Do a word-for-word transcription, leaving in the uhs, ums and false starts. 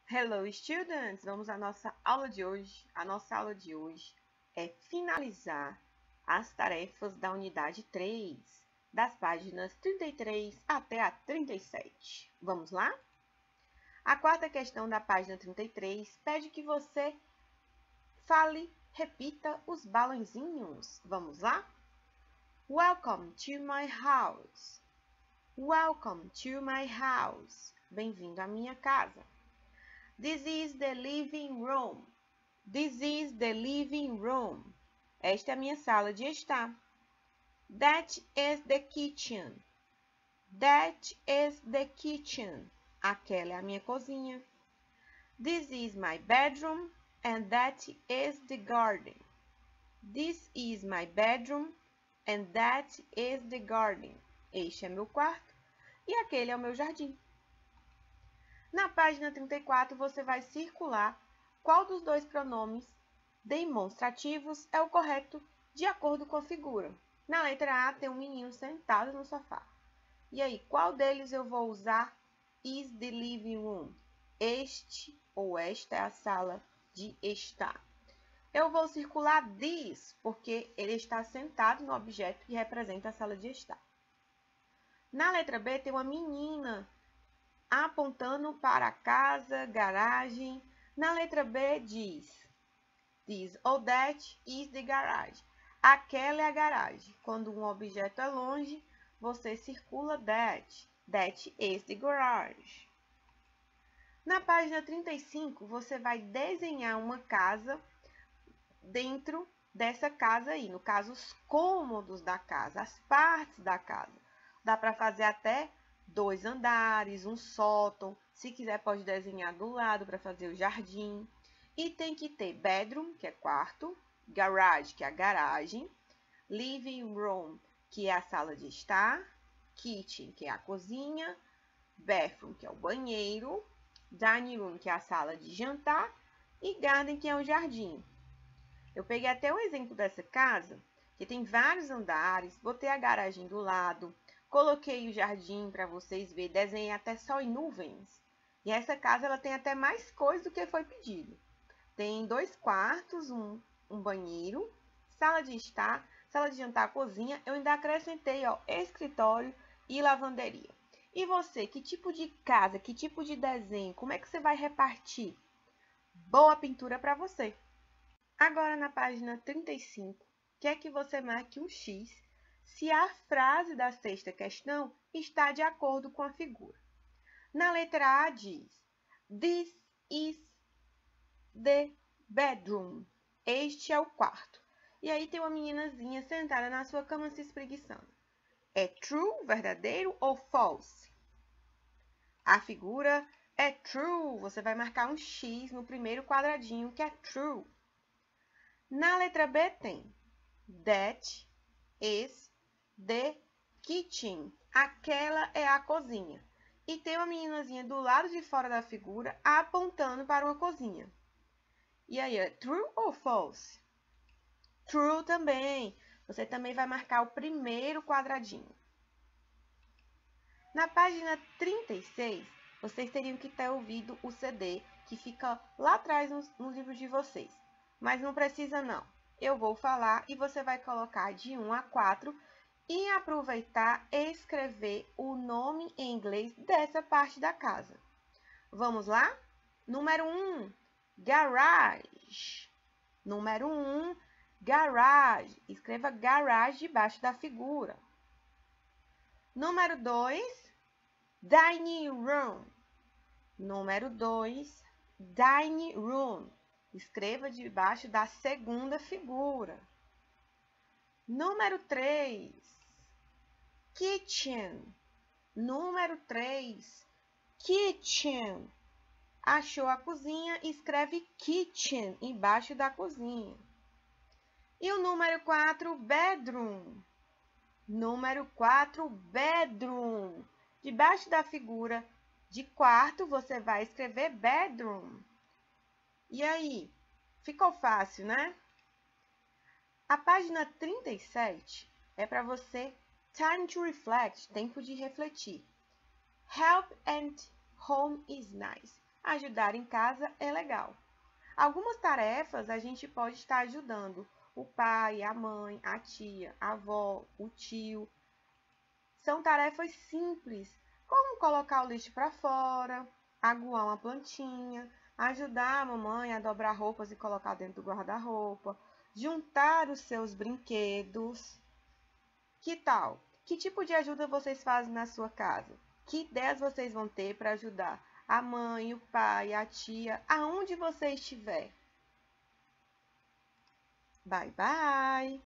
Hello, students! Vamos à nossa aula de hoje. A nossa aula de hoje é finalizar as tarefas da unidade três, das páginas trinta e três até a trinta e sete. Vamos lá? A quarta questão da página trinta e três pede que você fale, repita os balãozinhos. Vamos lá? Welcome to my house. Welcome to my house. Bem-vindo à minha casa. This is the living room. This is the living room. Esta é a minha sala de estar. That is the kitchen. That is the kitchen. Aquela é a minha cozinha. This is my bedroom and that is the garden. This is my bedroom and that is the garden. Este é meu quarto e aquele é o meu jardim. Na página trinta e quatro, você vai circular qual dos dois pronomes demonstrativos é o correto de acordo com a figura. Na letra A, tem um menino sentado no sofá. E aí, qual deles eu vou usar? Is the living room. Este ou esta é a sala de estar. Eu vou circular this, porque ele está sentado no objeto que representa a sala de estar. Na letra B, tem uma menina apontando para a casa, garagem. Na letra B diz, this or that is the garage. Aquela é a garagem. Quando um objeto é longe, você circula that. That is the garage. Na página trinta e cinco, você vai desenhar uma casa dentro dessa casa aí. No caso, os cômodos da casa, as partes da casa. Dá para fazer até dois andares, um sótão. Se quiser, pode desenhar do lado para fazer o jardim. E tem que ter bedroom, que é quarto, garage, que é a garagem, living room, que é a sala de estar, kitchen, que é a cozinha, bathroom, que é o banheiro, dining room, que é a sala de jantar, e garden, que é o jardim. Eu peguei até o exemplo dessa casa, que tem vários andares, botei a garagem do lado, coloquei o jardim para vocês verem, desenhei até sol e nuvens. E essa casa ela tem até mais coisa do que foi pedido. Tem dois quartos, um, um banheiro, sala de estar, sala de jantar, cozinha. Eu ainda acrescentei ó, escritório e lavanderia. E você, que tipo de casa, que tipo de desenho, como é que você vai repartir? Boa pintura para você! Agora na página trinta e cinco, quer que você marque um X se a frase da sexta questão está de acordo com a figura. Na letra A diz, this is the bedroom. Este é o quarto. E aí tem uma meninazinha sentada na sua cama se espreguiçando. É true, verdadeiro ou false? A figura é true. Você vai marcar um X no primeiro quadradinho que é true. Na letra B tem, that is the kitchen. Aquela é a cozinha. E tem uma meninazinha do lado de fora da figura apontando para uma cozinha. E aí, é true ou false? True também. Você também vai marcar o primeiro quadradinho. Na página trinta e seis, vocês teriam que ter ouvido o C D que fica lá atrás nos, nos livros de vocês. Mas não precisa não. Eu vou falar e você vai colocar de um a quatro e aproveitar e escrever o nome em inglês dessa parte da casa. Vamos lá? Número um, garage. Número um, garage. Escreva garage debaixo da figura. Número dois, dining room. Número dois, dining room. Escreva debaixo da segunda figura. Número três, kitchen. Número três, kitchen. Achou a cozinha, escreve kitchen embaixo da cozinha. E o número quatro, bedroom. Número quatro, bedroom. Debaixo da figura de quarto, você vai escrever bedroom. E aí, ficou fácil, né? A página trinta e sete é para você time to reflect, tempo de refletir. Help and home is nice. Ajudar em casa é legal. Algumas tarefas a gente pode estar ajudando o pai, a mãe, a tia, a avó, o tio. São tarefas simples, como colocar o lixo para fora, aguar uma plantinha, ajudar a mamãe a dobrar roupas e colocar dentro do guarda-roupa, juntar os seus brinquedos. Que tal? Que tipo de ajuda vocês fazem na sua casa? Que ideias vocês vão ter para ajudar a mãe, o pai, a tia, aonde você estiver? Bye, bye!